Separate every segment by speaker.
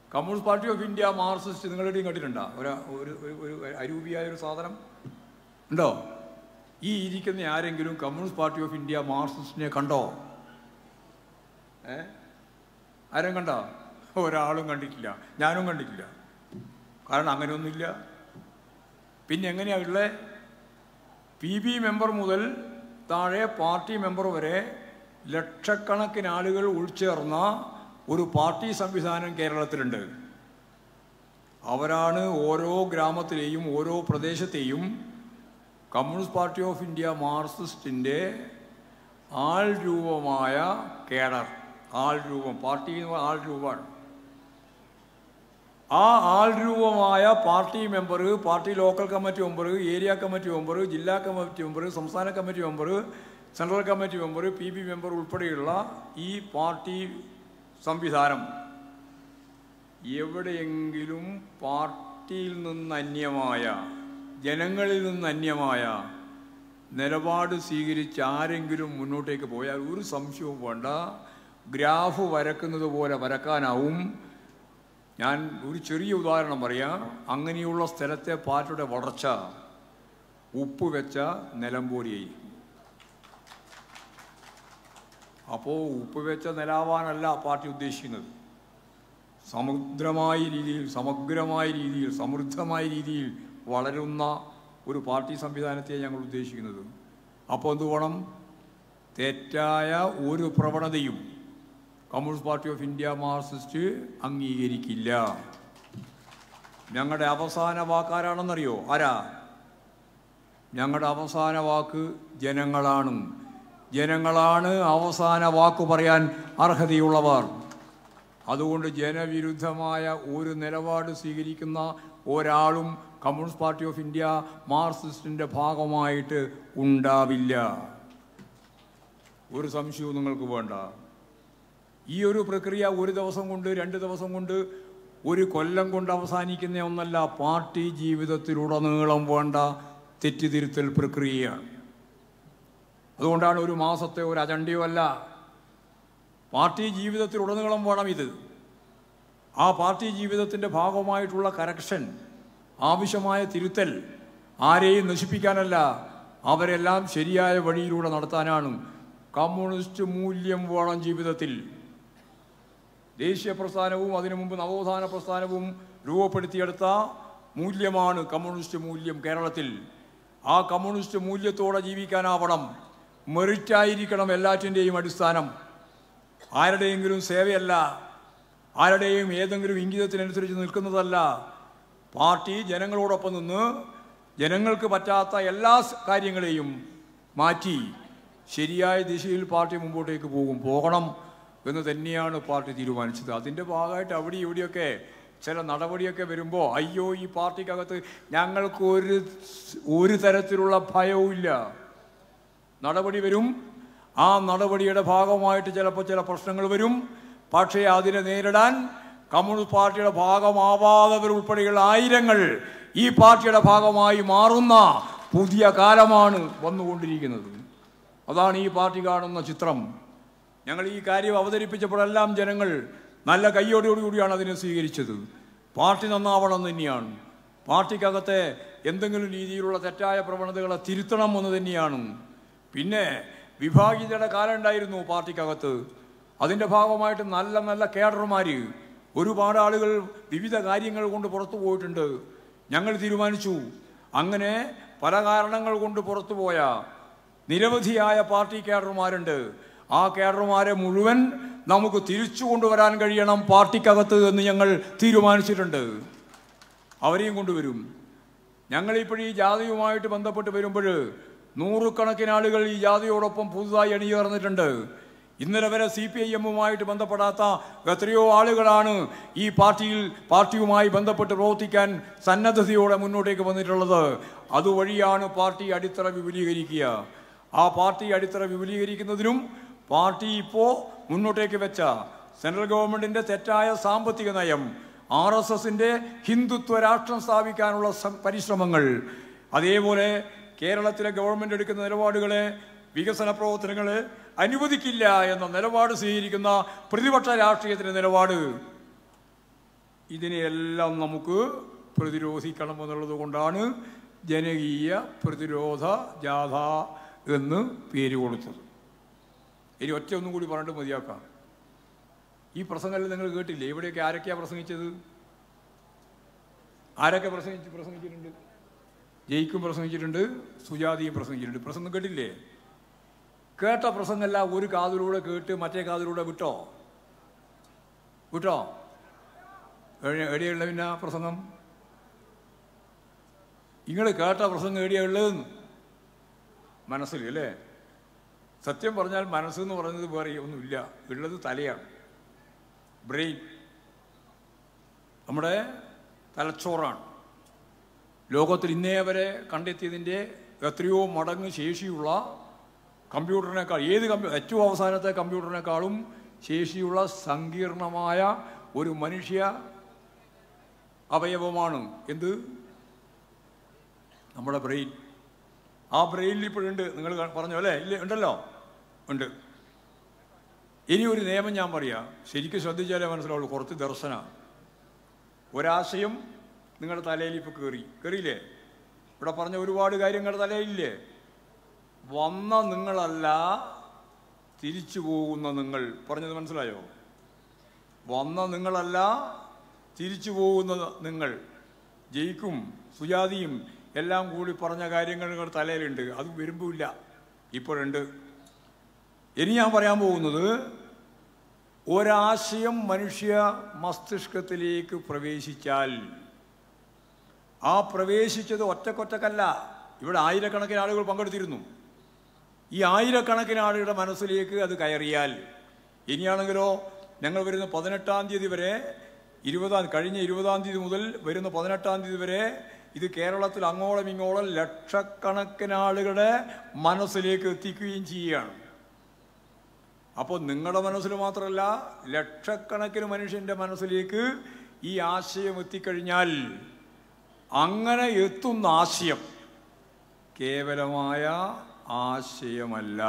Speaker 1: Communist party of India Marxist നിങ്ങളുടെയും കണ്ടിട്ടുണ്ടോ? ഒരു അരൂപിയായൊരു സാധനം ഉണ്ടോ? ഈ ഇരിക്കുന്ന ആരെങ്കിലും കമ്മ്യൂണിസ്റ്റ് പാർട്ടി ഓഫ് ഇന്ത്യ മാർക്സിസ്റ്റിനെ കണ്ടോ? ആരും കണ്ടോ? ഒരാളും കണ്ടിട്ടില്ല, ഞാനും കണ്ടിട്ടില്ല. കാരണം അങ്ങനെയൊന്നുമില്ല. പിന്നെ എങ്ങനെയാണുള്ളത്? PB മെമ്പർ മുതൽ താഴെ പാർട്ടി മെമ്പർ വരെ ലക്ഷക്കണക്കിന് ആളുകൾ ഉൾച്ചേർന്ന ഒരു പാർട്ടി സംവിധാനം കേരളത്തിലുണ്ട്. അവരാണ് ഓരോ ഗ്രാമത്തിലെയും ഓരോ പ്രദേശത്തെയും കമ്മ്യൂണിസ്റ്റ് പാർട്ടി ഓഫ് ഇന്ത്യ മാർക്സിസ്റ്റിൻ്റെ ആൾ രൂപമായ കേഡർ. ആൾ രൂപം, പാർട്ടി ആൾ രൂപമാണ്. ആ ആൾ രൂപമായ party member, party local committee member, area committee member, ജില്ലാ കമ്മിറ്റി മെമ്പർ, സംസ്ഥാന committee member, central committee member, PB member ഉൾപ്പെടെയുള്ള ഈ പാർട്ടി സംവിധാനം എവിടെയെങ്കിലും പാർട്ടിയിൽ നിന്ന് അന്യമായ, ജനങ്ങളിൽ നിന്ന് അന്യമായ നിലപാട് സ്വീകരിച്ച് ആരെങ്കിലും മുന്നോട്ടേക്ക് പോയാൽ ഒരു സംശയവും വേണ്ട, ഗ്രാഫ് വരക്കുന്നത് പോലെ വരക്കാനാവും. ഞാൻ ഒരു ചെറിയ ഉദാഹരണം പറയാം. അങ്ങനെയുള്ള സ്ഥലത്തെ പാർട്ടിയുടെ വളർച്ച ഉപ്പ് വെച്ച നിലം പോലെയായിരിക്കും. അപ്പോൾ ഉപ്പ് വെച്ച നിലാവാനല്ല പാർട്ടി ഉദ്ദേശിക്കുന്നത്. സമഗ്രമായ രീതിയിൽ, സമൃദ്ധമായ രീതിയിൽ വളരുന്ന ഒരു പാർട്ടി സംവിധാനത്തെ ഞങ്ങൾ ഉദ്ദേശിക്കുന്നത്. അപ്പോൾ എന്ത് വേണം? തെറ്റായ ഒരു പ്രവണതയും communist party of India Marxist അംഗീകരിക്കില്ല. ഞങ്ങളുടെ അവസാന വാക്കാരാണെന്നറിയോ? ആരാ? ഞങ്ങളുടെ അവസാന വാക്ക് ജനങ്ങളാണ്. ജനങ്ങളാണ് അവസാന വാക്ക് പറയാൻ അർഹതയുള്ളവർ. അതുകൊണ്ട് ജനവിരുദ്ധമായ ഒരു നിലപാട് സ്വീകരിക്കുന്ന ഒരാളും കമ്മ്യൂണിസ്റ്റ് പാർട്ടി ഓഫ് ഇന്ത്യ മാർക്സിസ്റ്റിൻ്റെ ഭാഗമായിട്ട് ഉണ്ടാവില്ല. ഒരു സംശയവും നിങ്ങൾക്ക് വേണ്ട. ഈ ഒരു പ്രക്രിയ ഒരു ദിവസം കൊണ്ട്, 2 ദിവസം കൊണ്ട്, ഒരു കൊല്ലം കൊണ്ട് അവസാനിക്കുന്ന ഒന്നല്ല. പാർട്ടി ജീവിതത്തിലുടനീളം വേണ്ട തെറ്റിതിരുത്തൽ പ്രക്രിയയാണ്. അതുകൊണ്ടാണ് ഒരു മാസത്തെ ഒരു അജണ്ടയോ അല്ല. പാർട്ടി ജീവിതത്തിലുടനീളം വേണം ഇത്. ആ പാർട്ടി ജീവിതത്തിൻ്റെ ഭാഗമായിട്ടുള്ള കറക്ഷൻ, ആവശ്യമായ തിരുത്തൽ ആരെയും നശിപ്പിക്കാനല്ല, അവരെല്ലാം ശരിയായ വഴിയിലൂടെ നടത്താനാണ്. കമ്മ്യൂണിസ്റ്റ് മൂല്യം വേണം ജീവിതത്തിൽ. ദേശീയ പ്രസ്ഥാനവും അതിനു മുമ്പ് നവോത്ഥാന പ്രസ്ഥാനവും രൂപപ്പെടുത്തിയെടുത്ത മൂല്യമാണ് കമ്മ്യൂണിസ്റ്റ് മൂല്യം കേരളത്തിൽ. ആ കമ്മ്യൂണിസ്റ്റ് മൂല്യത്തോടെ ജീവിക്കാനാവണം. മെറിറ്റായിരിക്കണം എല്ലാറ്റിൻ്റെയും അടിസ്ഥാനം. ആരുടെയെങ്കിലും സേവയല്ല, ആരുടെയും ഏതെങ്കിലും ഇംഗിതത്തിനനുസരിച്ച് നിൽക്കുന്നതല്ല. പാർട്ടി ജനങ്ങളോടൊപ്പം നിന്ന് ജനങ്ങൾക്ക് പറ്റാത്ത എല്ലാ കാര്യങ്ങളെയും മാറ്റി ശരിയായ ദിശയിൽ പാർട്ടി മുമ്പോട്ടേക്ക് പോകണം എന്ന് തന്നെയാണ് പാർട്ടി തീരുമാനിച്ചത്. അതിൻ്റെ ഭാഗമായിട്ട് അവിടെ ഇവിടെയൊക്കെ ചില നടപടിയൊക്കെ വരുമ്പോൾ അയ്യോ ഈ പാർട്ടിക്കകത്ത് ഞങ്ങൾക്ക് ഒരു തരത്തിലുള്ള ഭയവും ഇല്ല. നടപടി വരും. ആ നടപടിയുടെ ഭാഗമായിട്ട് ചിലപ്പോൾ ചില പ്രശ്നങ്ങൾ വരും. പക്ഷേ അതിനെ നേരിടാൻ കമ്മ്യൂണിസ്റ്റ് പാർട്ടിയുടെ ഭാഗമാവാത്തവരുൾപ്പെടെയുള്ള ആയിരങ്ങൾ ഈ പാർട്ടിയുടെ ഭാഗമായി മാറുന്ന പുതിയ കാലമാണ് വന്നുകൊണ്ടിരിക്കുന്നത്. അതാണ് ഈ പാർട്ടി കാണുന്ന ചിത്രം. ഞങ്ങൾ ഈ കാര്യം അവതരിപ്പിച്ചപ്പോഴെല്ലാം ജനങ്ങൾ നല്ല കയ്യോടുകൂടിയാണ് അതിനെ സ്വീകരിച്ചത്. പാർട്ടി നന്നാവണം തന്നെയാണ്. പാർട്ടിക്കകത്തെ എന്തെങ്കിലും രീതിയിലുള്ള തെറ്റായ പ്രവണതകളെ തിരുത്തണം എന്ന് തന്നെയാണ്. പിന്നെ വിഭാഗീയതയുടെ കാലം ഉണ്ടായിരുന്നു പാർട്ടിക്കകത്ത്. അതിൻ്റെ ഭാഗമായിട്ട് നല്ല നല്ല കേഡർമാർ, ഒരുപാട് ആളുകൾ വിവിധ കാര്യങ്ങൾ കൊണ്ട് പുറത്തു പോയിട്ടുണ്ട്. ഞങ്ങൾ തീരുമാനിച്ചു അങ്ങനെ പല കാരണങ്ങൾ കൊണ്ട് പുറത്തുപോയ നിരവധിയായ പാർട്ടി കേഡർമാരുണ്ട്. ആ കേഡർമാരെ മുഴുവൻ നമുക്ക് തിരിച്ചു കൊണ്ടുവരാൻ കഴിയണം പാർട്ടിക്കകത്ത് എന്ന് ഞങ്ങൾ തീരുമാനിച്ചിട്ടുണ്ട്. അവരെയും കൊണ്ടുവരും. ഞങ്ങളിപ്പോൾ ഈ ജാതിയുമായിട്ട് ബന്ധപ്പെട്ട് വരുമ്പോൾ നൂറുകണക്കിന് ആളുകൾ ഈ ജാതിയോടൊപ്പം പുതുതായി അണിചേർന്നിട്ടുണ്ട്. ഇന്നലെ വരെ CPIM-ഉമായിട്ട് ബന്ധപ്പെടാത്ത എത്രയോ ആളുകളാണ് ഈ പാർട്ടിയുമായി ബന്ധപ്പെട്ട് പ്രവർത്തിക്കാൻ സന്നദ്ധതയോടെ മുന്നോട്ടേക്ക് വന്നിട്ടുള്ളത്. അതുവഴിയാണ് പാർട്ടി അടിത്തറ വിപുലീകരിക്കുക. ആ പാർട്ടി അടിത്തറ വിപുലീകരിക്കുന്നതിനും പാർട്ടി ഇപ്പോൾ മുന്നോട്ടേക്ക് വെച്ച സെൻട്രൽ ഗവൺമെൻറ്റിൻ്റെ തെറ്റായ സാമ്പത്തിക നയം, RSSൻ്റെ ഹിന്ദുത്വ രാഷ്ട്രം സ്ഥാപിക്കാനുള്ള പരിശ്രമങ്ങൾ, അതേപോലെ കേരളത്തിലെ ഗവൺമെൻറ് എടുക്കുന്ന നിലപാടുകളെ, വികസന പ്രവർത്തനങ്ങളെ അനുവദിക്കില്ല എന്ന നിലപാട് സ്വീകരിക്കുന്ന പ്രതിപക്ഷ രാഷ്ട്രീയത്തിൻ്റെ നിലപാട് ഇതിനെയെല്ലാം നമുക്ക് പ്രതിരോധിക്കണമെന്നുള്ളത് കൊണ്ടാണ് ജനകീയ പ്രതിരോധ ജാഥ എന്ന് പേര് കൊടുത്തത്. ഇനി ഒറ്റ ഒന്നും കൂടി പറഞ്ഞിട്ട് മതിയാക്കാം. ഈ പ്രസംഗമെല്ലാം നിങ്ങൾ കേട്ടില്ലേ? ഇവിടെയൊക്കെ ആരൊക്കെയാണ് പ്രസംഗിച്ചത്? ആരൊക്കെ പ്രസംഗിച്ചിട്ടുണ്ട്? ജയിക്കും പ്രസംഗിച്ചിട്ടുണ്ട്, സുജാതിയും പ്രസംഗിച്ചിട്ടുണ്ട്. പ്രസംഗം കേട്ടില്ലേ? കേട്ട പ്രസംഗമല്ല ഒരു കാതിലൂടെ കേട്ട് മറ്റേ കാതിലൂടെ വിട്ടോ? എവിടെയുള്ള പിന്നെ പ്രസംഗം? നിങ്ങൾ കേട്ട പ്രസംഗം എവിടെയാണ് ഉള്ളതെന്ന് മനസ്സിൽ അല്ലേ? സത്യം പറഞ്ഞാൽ മനസ്സെന്ന് പറയുന്നത് വേറെ ഒന്നുമില്ല, ഉള്ളത് തലയാണ്, ബ്രെയിൻ, നമ്മുടെ തലച്ചോറാണ്. ലോകത്തിൽ ഇന്നേ വരെ കണ്ടെത്തിയതിൻ്റെ എത്രയോ മടങ്ങ് ശേഷിയുള്ള കമ്പ്യൂട്ടറിനേക്കാൾ, ഏറ്റവും അവസാനത്തെ കമ്പ്യൂട്ടറിനേക്കാളും ശേഷിയുള്ള സങ്കീർണമായ ഒരു മനുഷ്യ അവയവമാണ് എന്ത്? നമ്മുടെ ബ്രെയിൻ. ആ ബ്രെയിനിൽ ഇപ്പോഴുണ്ട്. നിങ്ങൾ പറഞ്ഞു അല്ലേ? ഇല്ല, ഉണ്ടല്ലോ, ഉണ്ട്. ഇനി ഒരു നിയമം ഞാൻ പറയാം, ശരിക്കും ശ്രദ്ധിച്ചാലേ മനസ്സിലാവുള്ളൂ. കുറച്ച് ദർശന ഒരാശയം നിങ്ങളുടെ തലയിൽ ഇപ്പോൾ കയറിയില്ലേ? ഇവിടെ പറഞ്ഞ ഒരുപാട് കാര്യങ്ങളുടെ തലയിലില്ലേ? വന്ന നിങ്ങളല്ല, തിരിച്ചു പോകുന്ന നിങ്ങൾ. പറഞ്ഞത് മനസ്സിലായോ? വന്ന നിങ്ങളല്ല, തിരിച്ചു പോകുന്ന നിങ്ങൾ. ജയിക്കും സുജാതിയും എല്ലാം കൂടി പറഞ്ഞ കാര്യങ്ങൾ നിങ്ങളുടെ തലയിലുണ്ട്. അത് വരുമ്പില്ല, ഇപ്പോഴുണ്ട്. ഇനി ഞാൻ പറയാൻ പോകുന്നത്, ഒരാശയം മനുഷ്യ മസ്തിഷ്കത്തിലേക്ക് പ്രവേശിച്ചാൽ ആ പ്രവേശിച്ചത് ഒറ്റക്കൊറ്റക്കല്ല. ഇവിടെ ആയിരക്കണക്കിന് ആളുകൾ പങ്കെടുത്തിരുന്നു. ഈ ആയിരക്കണക്കിന് ആളുകളുടെ മനസ്സിലേക്ക് അത് കയറിയാൽ, ഇനിയാണെങ്കിലോ ഞങ്ങൾ വരുന്ന 18-ാം തീയതി വരെ, കഴിഞ്ഞ 20-ാം തീയതി മുതൽ വരുന്ന 18-ാം തീയതി വരെ ഇത് കേരളത്തിൽ അങ്ങോളം ഇങ്ങോളം ലക്ഷക്കണക്കിന് ആളുകളുടെ മനസ്സിലേക്ക് എത്തിക്കുകയും ചെയ്യുകയാണ്. അപ്പോൾ നിങ്ങളുടെ മനസ്സിൽ മാത്രമല്ല, ലക്ഷക്കണക്കിന് മനുഷ്യൻ്റെ മനസ്സിലേക്ക് ഈ ആശയം എത്തിക്കഴിഞ്ഞാൽ, അങ്ങനെ എത്തുന്ന ആശയം കേവലമായ ആശയമല്ല.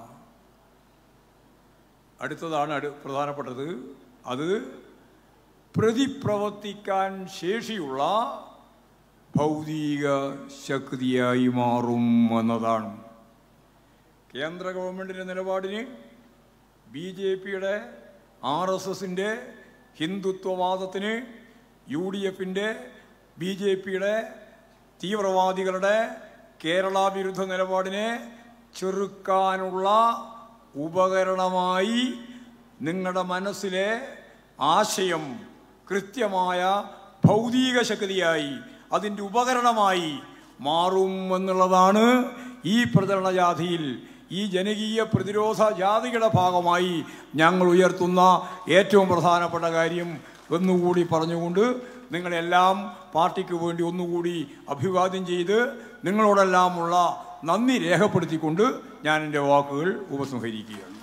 Speaker 1: അടുത്തതാണ് പ്രധാനപ്പെട്ടത്. അത് പ്രതിപ്രവർത്തിക്കാൻ ശേഷിയുള്ള ഭൗതിക ശക്തിയായി മാറും എന്നതാണ്. കേന്ദ്ര ഗവൺമെൻറ്റിൻ്റെ നിലപാടിന് BJPയുടെ, RSSൻ്റെ, ഹിന്ദുത്വവാദത്തിന്, UDFൻ്റെ, BJPയുടെ, തീവ്രവാദികളുടെ കേരള വിരുദ്ധ നിലപാടിനെ ചെറുക്കാനുള്ള ഉപകരണമായി നിങ്ങളുടെ മനസ്സിലെ ആശയം കൃത്യമായ ഭൗതിക ശക്തിയായി, അതിൻ്റെ ഉപകരണമായി മാറും എന്നുള്ളതാണ് ഈ പ്രചരണ ജാഥയിൽ, ഈ ജനകീയ പ്രതിരോധ ജാഥയുടെ ഭാഗമായി ഞങ്ങൾ ഉയർത്തുന്ന ഏറ്റവും പ്രധാനപ്പെട്ട കാര്യം എന്നുകൂടി പറഞ്ഞുകൊണ്ട് നിങ്ങളെല്ലാം പാർട്ടിക്ക് വേണ്ടി ഒന്നുകൂടി അഭിവാദ്യം ചെയ്ത് നിങ്ങളോടെല്ലാമുള്ള നന്ദി രേഖപ്പെടുത്തിക്കൊണ്ട് ഞാൻ എൻ്റെ വാക്കുകൾ ഉപസംഹരിക്കുകയാണ്.